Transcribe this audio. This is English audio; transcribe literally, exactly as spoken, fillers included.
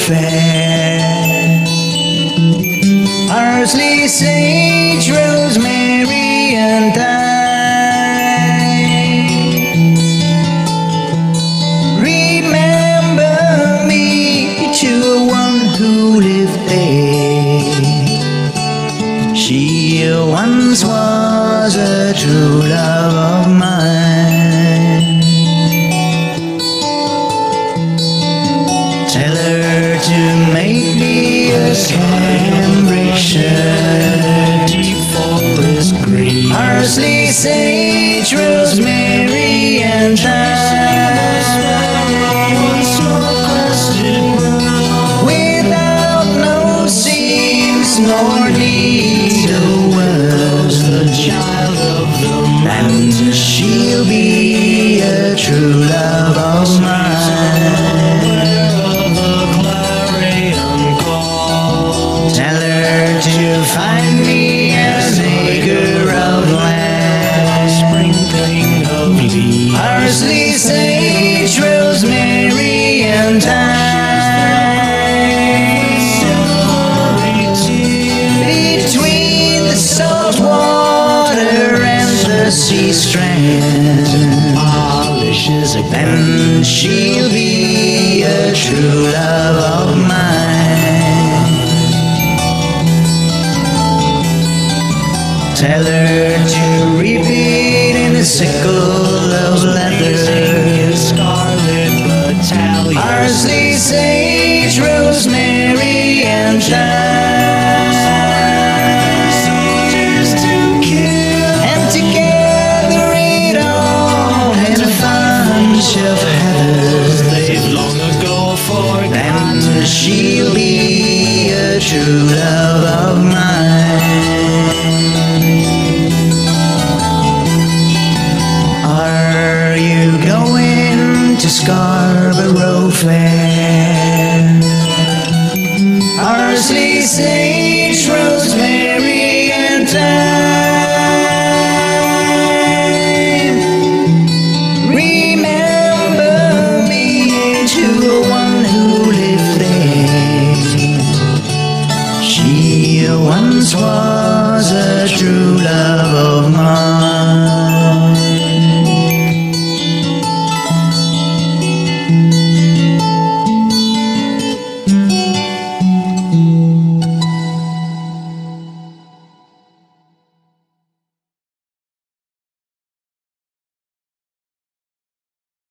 Fair. Parsley, sage, rosemary, and thyme. Remember me to one who lived there. She once was a true love of mine. Tell her to make me a cambric shirt, deep forest green, parsley, sage, rosemary, and thyme. Without no seams nor needlework, the child of the and she'll be a true love of mine. To find me an acre of land, sprinkling of leaves, parsley, sage, rosemary, and thyme. Between the salt water and the sea strand, polishes a pen, she'll be a true love of mine. Tell her to reap it in a sickle of leather, scarlet battalion, parsley, sage, rosemary, and thyme. Soldiers to kill, and to gather it all in a bunch of heathers they've long ago forgotten. Then she'll be a true love of mine. Are you going to Scarborough Fair? Parsley, sage,